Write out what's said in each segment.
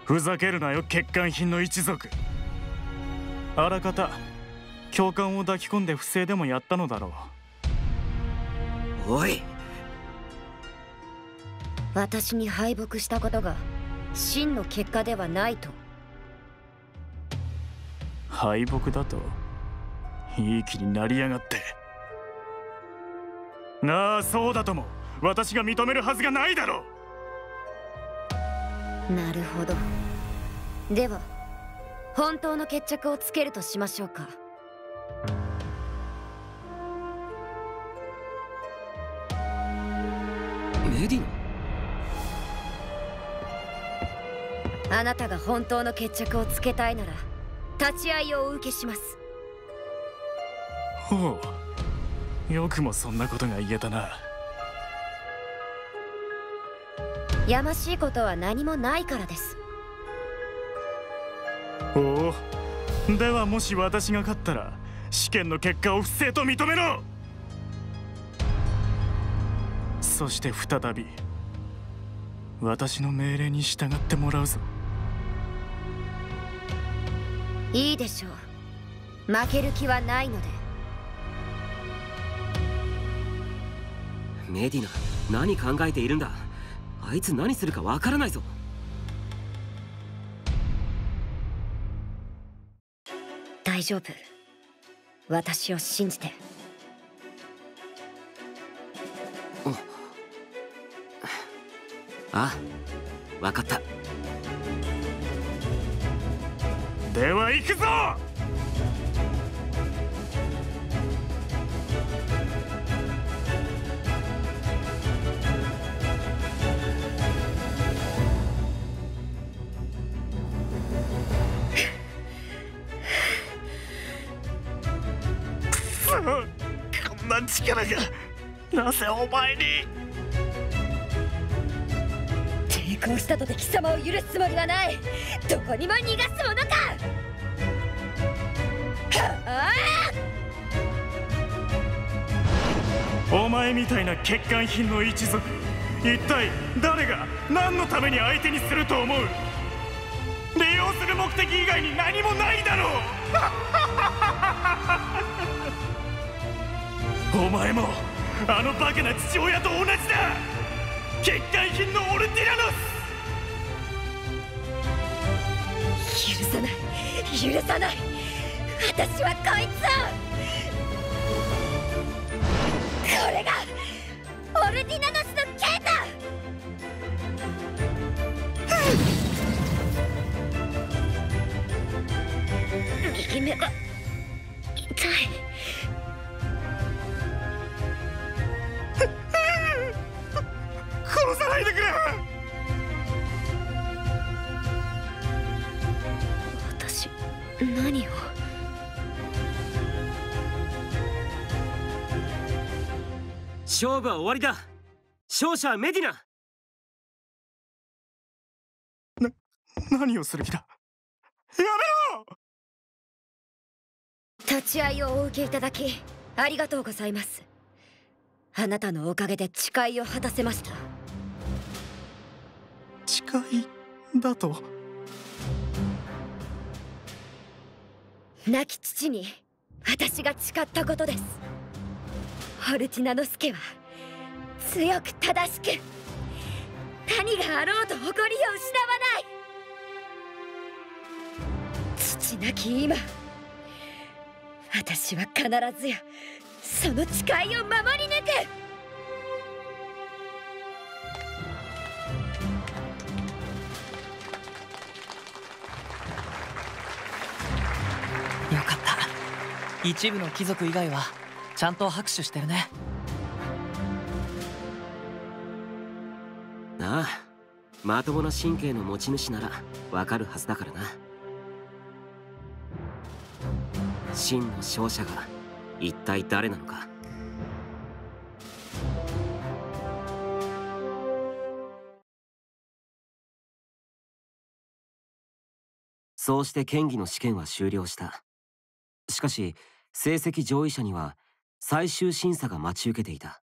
ふざけるなよ、欠陥品の一族。あらかた教官を抱き込んで不正でもやったのだろう。おい、 私に敗北したことが真の結果ではないと。 敗北だといい気になりやがって。ああ、そうだとも私が認めるはずがないだろう。なるほど。では本当の決着をつけるとしましょうか。 メディナ、 あなたが本当の決着をつけたいなら立ち会いをお受けします。 ほう、よくもそんなことが言えたな。 やましいことは何もないからです。 おお、ではもし私が勝ったら試験の結果を不正と認めろ。そして再び私の命令に従ってもらうぞ。 いいでしょう。負ける気はないので。 メディナ、何考えているんだ。あいつ何するかわからないぞ。 大丈夫、私を信じて。 ああ、分かった。 では行くぞ。こんな力がなぜお前に。 抵抗したとて貴様を許すつもりはない。どこにも逃がすものか。 お前みたいな欠陥品の一族、一体誰が何のために相手にすると思う。利用する目的以外に何もないだろうお前もあのバカな父親と同じだ。欠陥品のオルティラノス。許さない、許さない。私はこいつを。これがオルティナノスのケータ。右目が痛い。 殺さないでくれ。 私、何を。 勝負は終わりだ。勝者はメディナ。 何をする気だ。やめろ。 立ち会いをお受けいただきありがとうございます。あなたのおかげで誓いを果たせました。 誓いだと。 亡き父に私が誓ったことです。オルティナノス家は強く正しく、何があろうと誇りを失わない。父なき今、私は必ずやその誓いを守り抜く。 よかった。一部の貴族以外はちゃんと拍手してるね。 ああ、まともな神経の持ち主ならわかるはずだからな。真の勝者が一体誰なのか。そうして剣技の試験は終了した。しかし成績上位者には最終審査が待ち受けていた。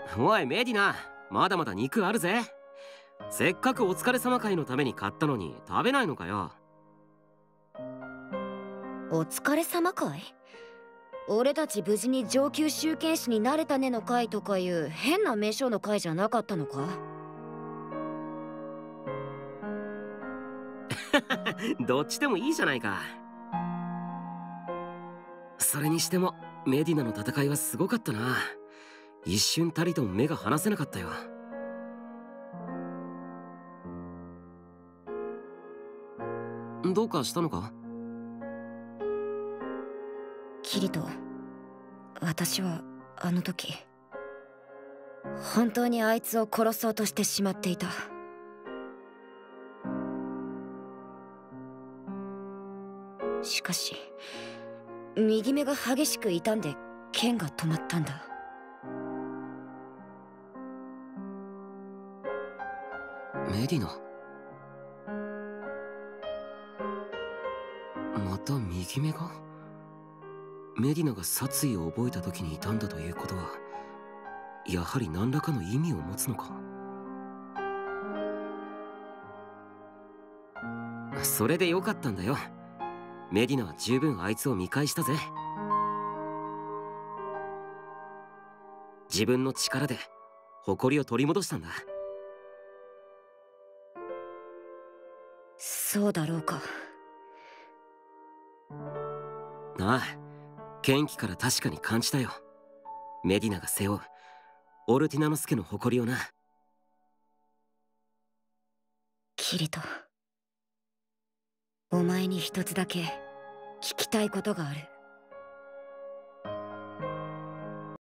おいメディナ、まだまだ肉あるぜ。せっかくお疲れ様会のために買ったのに食べないのかよ。 お疲れ様会？俺たち無事に上級集権士になれたねの会とかいう変な名称の会じゃなかったのか？ どっちでもいいじゃないか。それにしてもメディナの戦いはすごかったな。一瞬たりとも目が離せなかったよ。どうかしたのか？ キリト、私はあの時本当にあいつを殺そうとしてしまっていた。しかし右目が激しく痛んで剣が止まったんだ。 メディナ、また右目が？メディナが殺意を覚えた時に痛んだということは、やはり何らかの意味を持つのか。それでよかったんだよ。メディナは十分あいつを見返したぜ。自分の力で誇りを取り戻したんだ。 そうだろうか。 ああ、剣気から確かに感じたよ。メディナが背負うオルティナノスケの誇りをな。 キリト、お前に一つだけ聞きたいことがある。